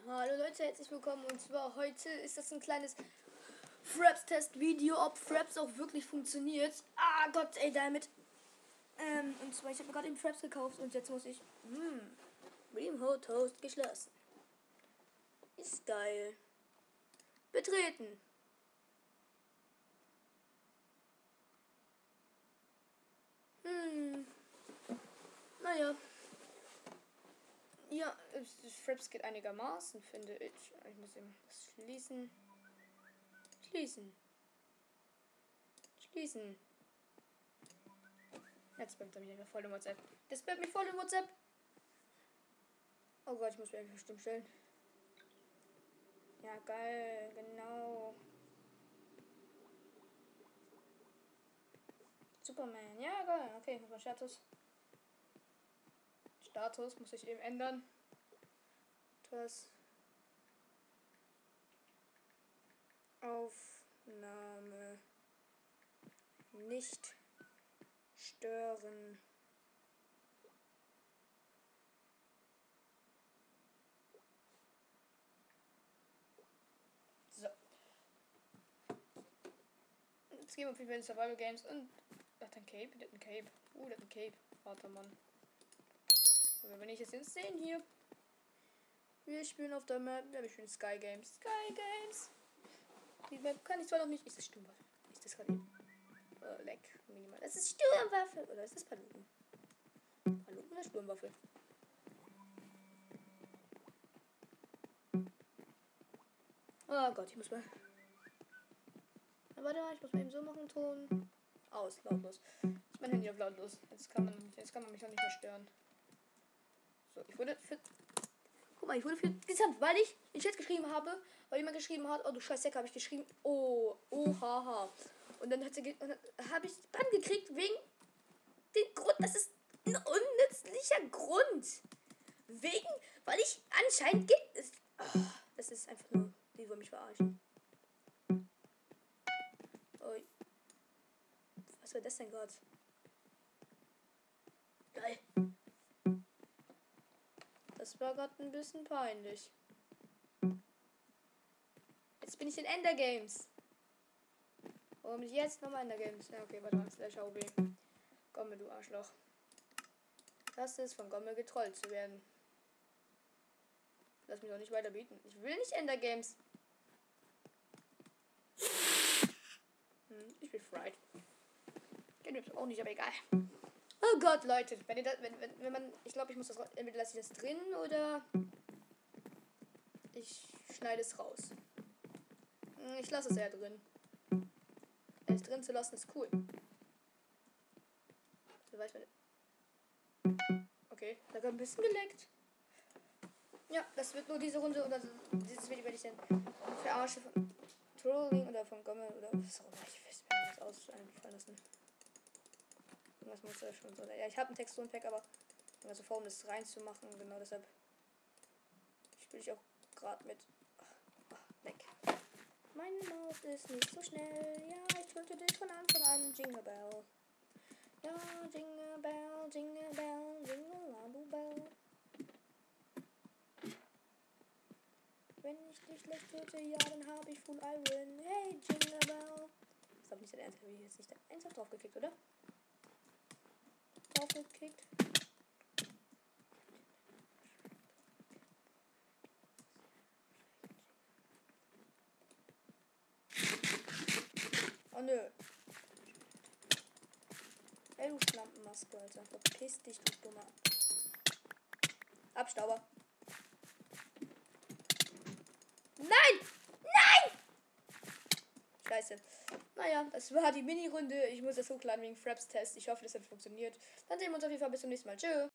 Hallo Leute, herzlich willkommen, und zwar heute ist das ein kleines Fraps-Test-Video, ob Fraps auch wirklich funktioniert. Ah Gott, ey, damit. Und zwar, ich habe mir gerade eben Fraps gekauft und jetzt muss ich Remote Toast geschlossen. Ist geil. Betreten. Naja. Ja, Fraps geht einigermaßen, finde ich. Ich muss eben das schließen. Schließen. Jetzt spammt er mich einfach voll in WhatsApp. Das spammt mich voll in WhatsApp. Oh Gott, ich muss mich einfach stumm stellen. Ja, geil, genau. Superman, ja, geil. Okay, muss mein Status muss ich eben ändern. Das Aufnahme nicht stören. So. Jetzt gehen wir auf jeden Fall in Survival Games und. Hat ein Cape? Der hat ein Cape. Der hat ein Cape. Warte, Mann. Aber wenn ich jetzt sehen hier. Wir spielen auf der Map. Ja, wir spielen Sky Games. Die Map kann ich zwar noch nicht. Ist das Sturmwaffe? Ist das gerade eben? Leck. Minimal. Das ist Sturmwaffe. Oder ist das Paluten? Paluten oder Sturmwaffe? Oh Gott, ich muss mal. Warte mal, ich muss mal eben so machen. Ton aus, lautlos. Ist mein Handy auf lautlos. Jetzt kann man mich auch nicht mehr stören. So, ich wurde für gesamt, weil ich in Chat geschrieben habe, weil jemand geschrieben hat, oh du scheiß Säcke, habe ich geschrieben, oh haha. Und dann habe ich Bann gekriegt wegen den Grund, das ist ein unnützlicher Grund. Weil ich anscheinend das ist einfach nur, die wollen mich verarschen. Oh. Was war das denn gerade? Geil. Das war gerade ein bisschen peinlich. Jetzt bin ich in Ender Games. Warum ich jetzt nochmal Ender Games? Ja, okay, warte mal. /OB. Gommel, du Arschloch. Das ist von Gommel getrollt zu werden. Lass mich doch nicht weiter bieten. Ich will nicht Ender Games. Ich bin fried. Kennt ihr auch nicht, aber egal. Oh Gott, Leute. Wenn man. Ich glaube, ich muss das. Entweder lasse ich das drin oder. Ich schneide es raus. Ich lasse es ja drin. Es drin zu lassen ist cool. So weiß man. Okay, da wird ein bisschen geleckt. Ja, das wird nur diese Runde oder dieses Video werde ich dann verarsche von Trolling oder von Gommel oder was auch immer. Ich weiß mir das einfallen lassen. Was muss da schon so. Ja, ich habe ein Texturenpack, aber also vor, um das reinzumachen, genau deshalb spiele ich auch gerade mit. Weg. Meine Maus ist nicht so schnell. Ja, ich töte dich von Anfang an. Jingle Bell. Ja, Jingle Bell, Jingle Bell, Jingle Labu Bell. Wenn ich dich schlecht töte, ja, dann habe ich Full Iron. Hey, Jingle Bell. Das ist doch nicht dein Ernst. Habe ich jetzt nicht ernsthaft draufgeklickt, oder? Draufgeklickt. Oh nö. Ey, du Schlampenmaske, Alter. Verpiss dich, du dummer Abstauber. Nein! Scheiße. Naja, das war die Mini-Runde. Ich muss das hochladen wegen Fraps-Test. Ich hoffe, das hat funktioniert. Dann sehen wir uns auf jeden Fall bis zum nächsten Mal. Tschö.